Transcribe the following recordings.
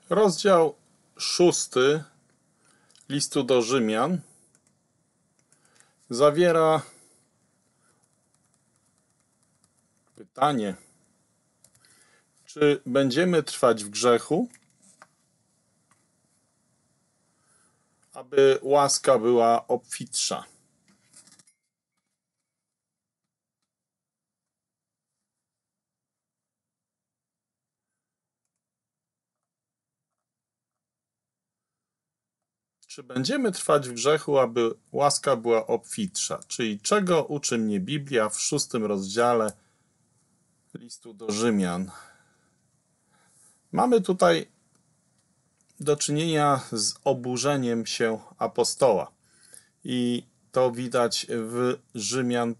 Rozdział 6 listu do Rzymian zawiera pytanie, czy będziemy trwać w grzechu, aby łaska była obfitsza. Czy będziemy trwać w grzechu, aby łaska była obfitsza? Czyli czego uczy mnie Biblia w 6 rozdziale listu do Rzymian? Mamy tutaj do czynienia z oburzeniem się apostoła. I to widać w Rzymian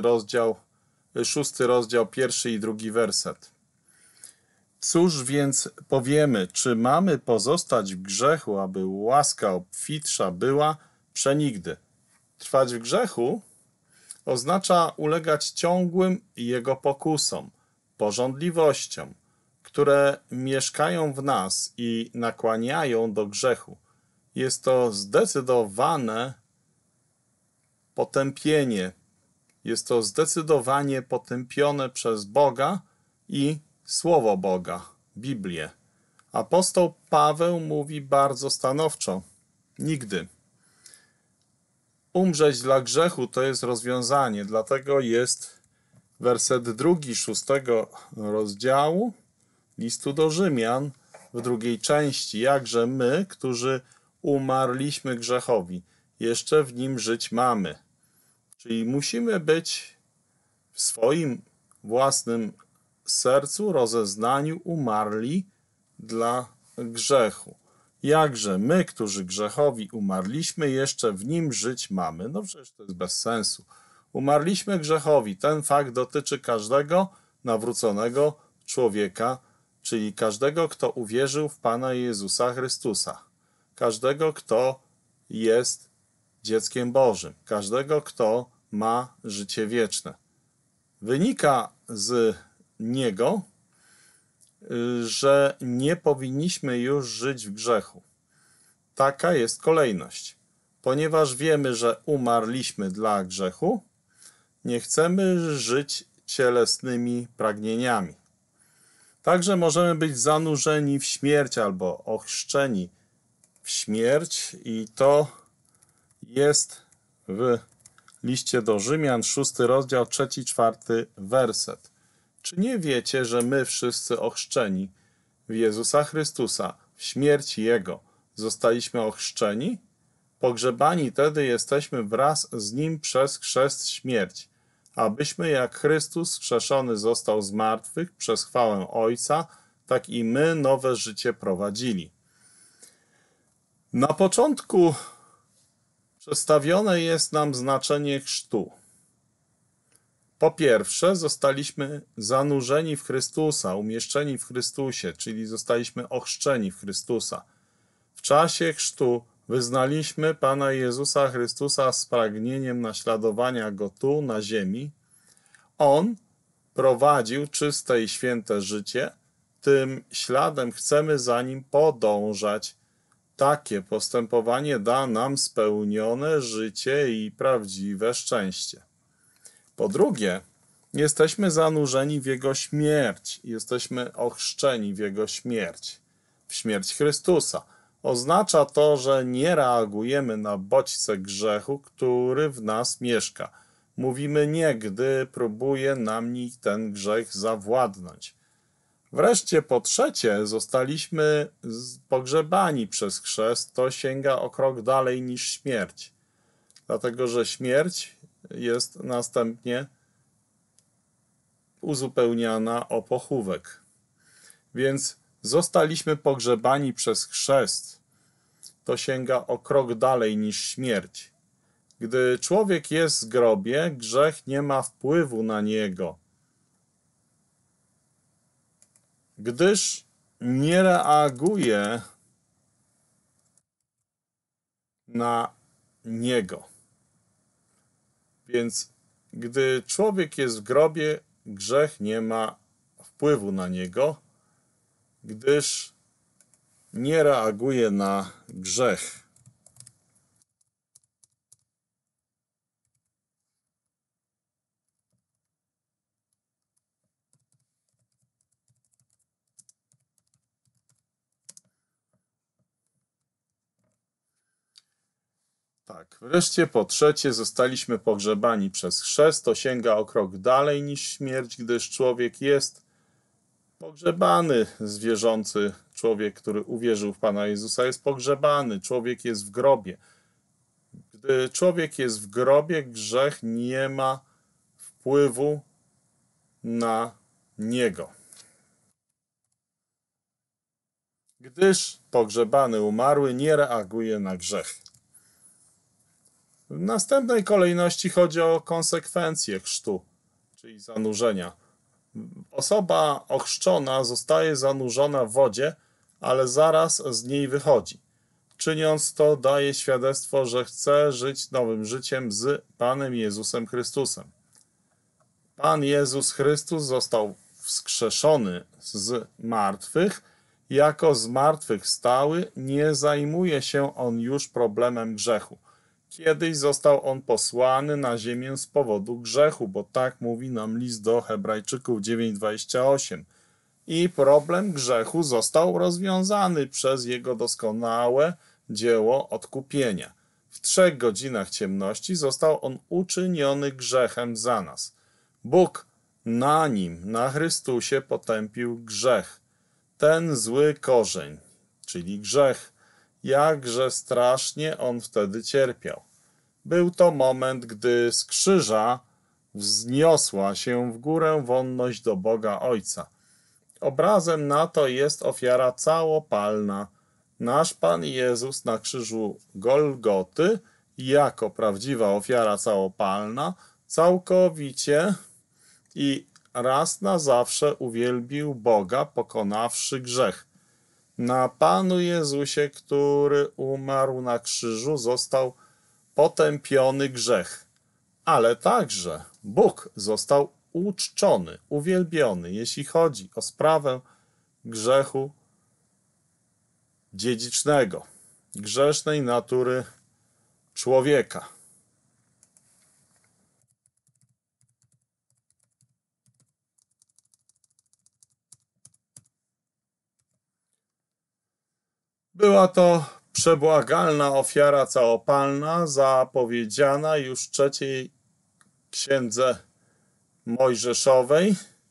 6 rozdział, 1 i 2 werset. Cóż więc powiemy, czy mamy pozostać w grzechu, aby łaska obfitsza była? Przenigdy. Trwać w grzechu oznacza ulegać ciągłym jego pokusom, pożądliwościom, które mieszkają w nas i nakłaniają do grzechu. Jest to zdecydowane potępienie. Jest to zdecydowanie potępione przez Boga i Słowo Boga, Biblię. Apostoł Paweł mówi bardzo stanowczo: nigdy. Umrzeć dla grzechu to jest rozwiązanie, dlatego jest werset 2 6 rozdziału listu do Rzymian w drugiej części. Jakże my, którzy umarliśmy grzechowi, jeszcze w nim żyć mamy. Czyli musimy być w swoim własnym sercu, rozeznaniu umarli dla grzechu. Jakże my, którzy grzechowi umarliśmy, jeszcze w nim żyć mamy. No przecież to jest bez sensu. Umarliśmy grzechowi. Ten fakt dotyczy każdego nawróconego człowieka, czyli każdego, kto uwierzył w Pana Jezusa Chrystusa. Każdego, kto jest dzieckiem Bożym. Każdego, kto ma życie wieczne. Wynika z niego, że nie powinniśmy już żyć w grzechu. Taka jest kolejność. Ponieważ wiemy, że umarliśmy dla grzechu, nie chcemy żyć cielesnymi pragnieniami. Także możemy być zanurzeni w śmierć albo ochrzczeni w śmierć i to jest w liście do Rzymian, 6 rozdział, 3-4 werset. Czy nie wiecie, że my wszyscy ochrzczeni w Jezusa Chrystusa, w śmierć Jego, zostaliśmy ochrzczeni? Pogrzebani tedy jesteśmy wraz z Nim przez chrzest śmierć, abyśmy jak Chrystus wskrzeszony został z martwych przez chwałę Ojca, tak i my nowe życie prowadzili. Na początku przedstawione jest nam znaczenie chrztu. Po pierwsze, zostaliśmy zanurzeni w Chrystusa, umieszczeni w Chrystusie, czyli zostaliśmy ochrzczeni w Chrystusa. W czasie chrztu wyznaliśmy Pana Jezusa Chrystusa z pragnieniem naśladowania Go tu, na ziemi. On prowadził czyste i święte życie, tym śladem chcemy za Nim podążać. Takie postępowanie da nam spełnione życie i prawdziwe szczęście. Po drugie, jesteśmy zanurzeni w Jego śmierć. Jesteśmy ochrzczeni w Jego śmierć. W śmierć Chrystusa. Oznacza to, że nie reagujemy na bodźce grzechu, który w nas mieszka. Mówimy nie, gdy próbuje nami ten grzech zawładnąć. Wreszcie po trzecie, zostaliśmy pogrzebani przez chrzest. To sięga o krok dalej niż śmierć. Dlatego, że śmierć jest następnie uzupełniana o pochówek. Więc zostaliśmy pogrzebani przez chrzest. To sięga o krok dalej niż śmierć. Gdy człowiek jest w grobie, grzech nie ma wpływu na niego, gdyż nie reaguje na niego. Więc gdy człowiek jest w grobie, grzech nie ma wpływu na niego, gdyż nie reaguje na grzech. Tak, wreszcie po trzecie zostaliśmy pogrzebani przez chrzest. To sięga o krok dalej niż śmierć, gdyż człowiek jest pogrzebany, zwierzący człowiek, który uwierzył w Pana Jezusa, jest pogrzebany, człowiek jest w grobie. Gdy człowiek jest w grobie, grzech nie ma wpływu na niego. Gdyż pogrzebany umarły nie reaguje na grzech. W następnej kolejności chodzi o konsekwencje chrztu, czyli zanurzenia. Osoba ochrzczona zostaje zanurzona w wodzie, ale zaraz z niej wychodzi. Czyniąc to, daje świadectwo, że chce żyć nowym życiem z Panem Jezusem Chrystusem. Pan Jezus Chrystus został wskrzeszony z martwych. Jako zmartwychwstały nie zajmuje się on już problemem grzechu. Kiedyś został on posłany na ziemię z powodu grzechu, bo tak mówi nam list do Hebrajczyków 9:28. I problem grzechu został rozwiązany przez jego doskonałe dzieło odkupienia. W 3 godzinach ciemności został on uczyniony grzechem za nas. Bóg na nim, na Chrystusie, potępił grzech. Ten zły korzeń, czyli grzech, jakże strasznie on wtedy cierpiał. Był to moment, gdy z krzyża wzniosła się w górę wonność do Boga Ojca. Obrazem na to jest ofiara całopalna. Nasz Pan Jezus na krzyżu Golgoty, jako prawdziwa ofiara całopalna, całkowicie i raz na zawsze uwielbił Boga, pokonawszy grzech. Na Panu Jezusie, który umarł na krzyżu, został potępiony grzech, ale także Bóg został uczczony, uwielbiony, jeśli chodzi o sprawę grzechu dziedzicznego, grzesznej natury człowieka. Była to przebłagalna ofiara całopalna, zapowiedziana już w 3 księdze Mojżeszowej.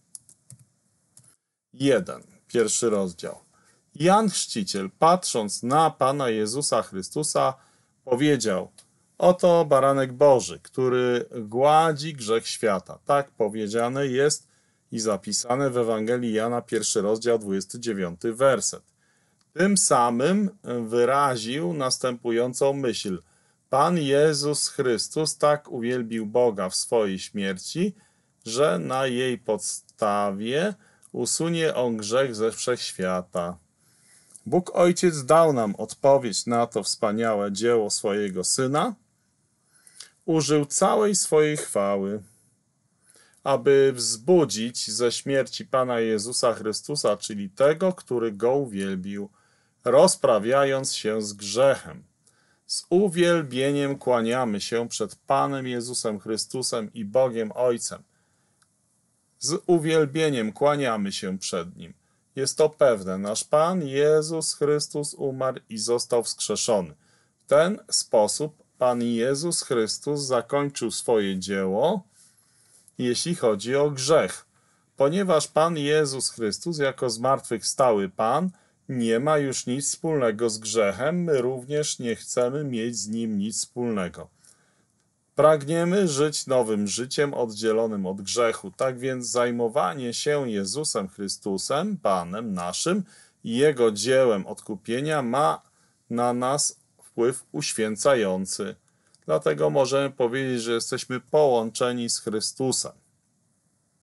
1 rozdział. Jan Chrzciciel, patrząc na Pana Jezusa Chrystusa, powiedział: oto baranek Boży, który gładzi grzech świata. Tak powiedziane jest i zapisane w Ewangelii Jana, 1 rozdział, 29 werset. Tym samym wyraził następującą myśl: Pan Jezus Chrystus tak uwielbił Boga w swojej śmierci, że na jej podstawie usunie on grzech ze wszechświata. Bóg Ojciec dał nam odpowiedź na to wspaniałe dzieło swojego Syna. Użył całej swojej chwały, aby wzbudzić ze śmierci Pana Jezusa Chrystusa, czyli tego, który Go uwielbił, rozprawiając się z grzechem. Z uwielbieniem kłaniamy się przed Panem Jezusem Chrystusem i Bogiem Ojcem. Z uwielbieniem kłaniamy się przed Nim. Jest to pewne, nasz Pan Jezus Chrystus umarł i został wskrzeszony. W ten sposób Pan Jezus Chrystus zakończył swoje dzieło, jeśli chodzi o grzech. Ponieważ Pan Jezus Chrystus jako zmartwychwstały Pan nie ma już nic wspólnego z grzechem, my również nie chcemy mieć z nim nic wspólnego. Pragniemy żyć nowym życiem oddzielonym od grzechu. Tak więc zajmowanie się Jezusem Chrystusem, Panem naszym i Jego dziełem odkupienia ma na nas wpływ uświęcający. Dlatego możemy powiedzieć, że jesteśmy połączeni z Chrystusem.